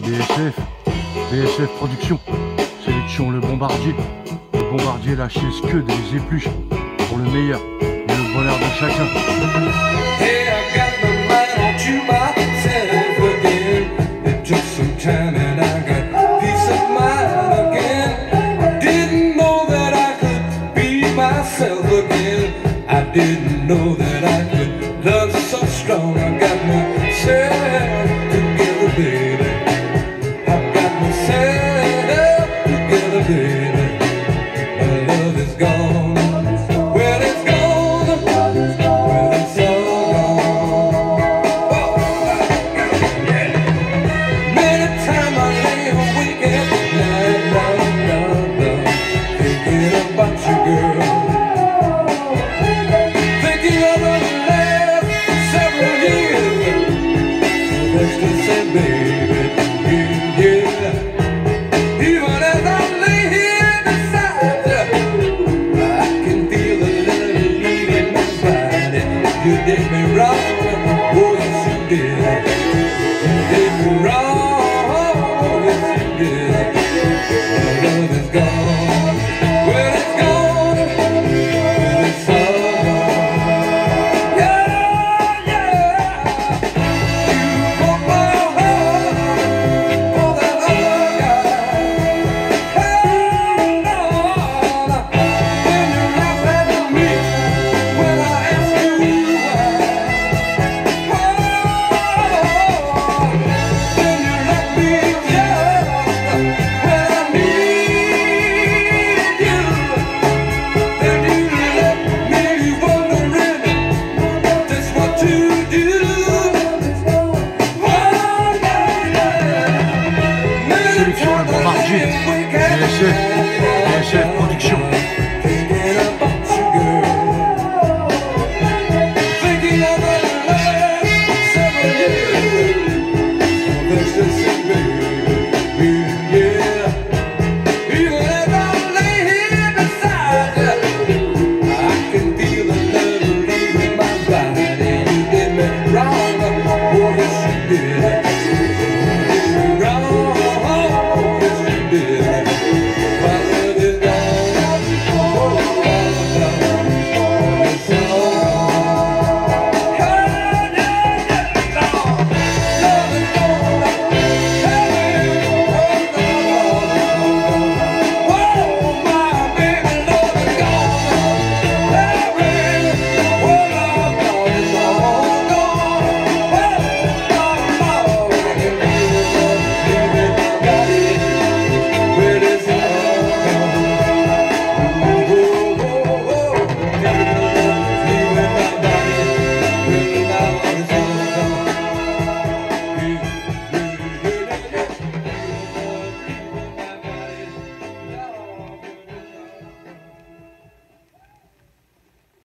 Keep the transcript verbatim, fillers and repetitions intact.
B S F, B S F Production, sélection Le Bombardier. Le Bombardier lâche que des épluches pour le meilleur et le bonheur de chacun. Hey, I got my mind to myself again. It took some time and I got peace of mind again. Didn't know that I could be myself again. I didn't know that I could love so strong. I got myself together, baby. I got myself together, baby. My love is gone. Well, it's gone. Well, it's all gone. Many times I lay awake at night, love, love, love, thinking about you, girl. Thinking of the last several years. That's to say, baby, yeah, yeah. Even as I lay here beside you, I can feel the love leaving my body. You did me wrong, oh yes you did. You did me wrong, oh yes you did. My love is gone. Well, it's gone. Well, it's all gone. Yeah, yeah. You broke my heart for that other guy. Hey, Lord, when you laugh at me when I ask you why. Oh, then you let me just when I need you. Then you let me wondering just what to do. Oh, yeah, yeah. Sélection Le Bombardier, B S F, B S F Production. Thinking about you, girl. Thinking of the last several years. That's just